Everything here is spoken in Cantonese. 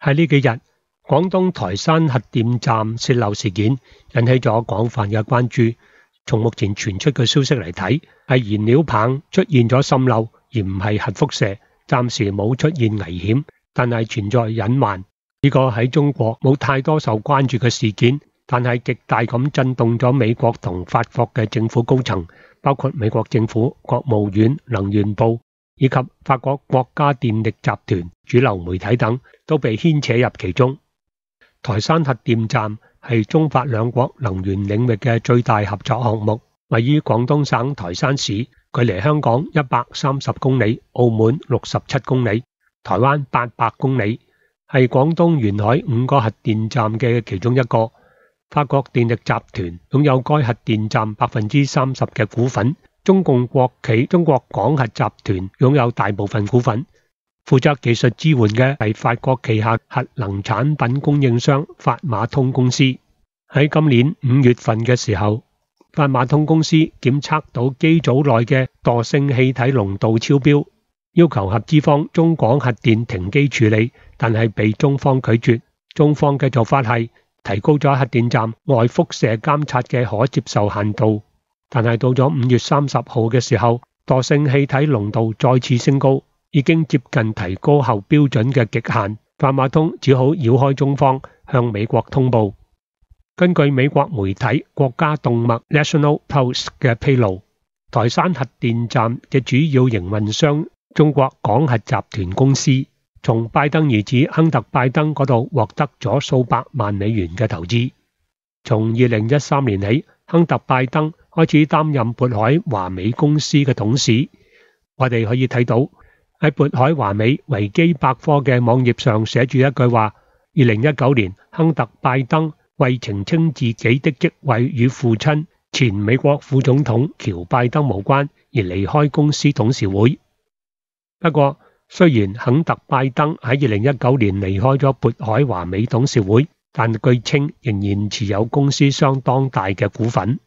喺呢幾日，廣東台山核電站洩漏事件引起咗廣泛嘅關注。從目前傳出嘅消息嚟睇，係燃料棒出現咗滲漏，而唔係核輻射，暫時冇出現危險，但係存在隱患。呢個喺中國冇太多受關注嘅事件，但係極大咁震動咗美國同法國嘅政府高層，包括美國政府、國務院、能源部以及法國國家電力集團、主流媒體等都被牽扯入其中。台山核電站係中法兩國能源領域嘅最大合作項目，位於廣東省台山市，距離香港130公里，澳門67公里，台灣800公里，係廣東沿海5個核電站嘅其中一個。法國電力集團擁有該核電站30%嘅股份，中共國企中國廣核集團擁有大部分股份。負責技術支援嘅係法國旗下核能產品供應商法馬通公司。喺今年5月份嘅時候，法馬通公司檢測到機組內嘅惰性氣體濃度超標，要求合資方中廣核電停機處理，但係被中方拒絕。中方嘅做法係提高咗核電站外輻射監察嘅可接受限度，但係到咗5月30號嘅時候，惰性氣體濃度再次升高，已經接近提高後標準嘅極限。法馬通只好繞開中方，向美國通報。根據美國媒體國家動脈 National Pulse 嘅披露，台山核電站嘅主要營運商中國廣核集團公司從拜登兒子亨特拜登嗰度獲得咗數百萬美元嘅投資。從2013年起，亨特拜登開始擔任渤海華美公司嘅董事。我哋可以睇到喺渤海華美維基百科嘅網頁上寫住一句話：2019年，亨特拜登為澄清自己的職位與父親前美國副總統喬拜登無關而離開公司董事會。不過，雖然亨特拜登喺2019年離開咗渤海華美董事會，但據稱仍然持有公司相當大嘅股份。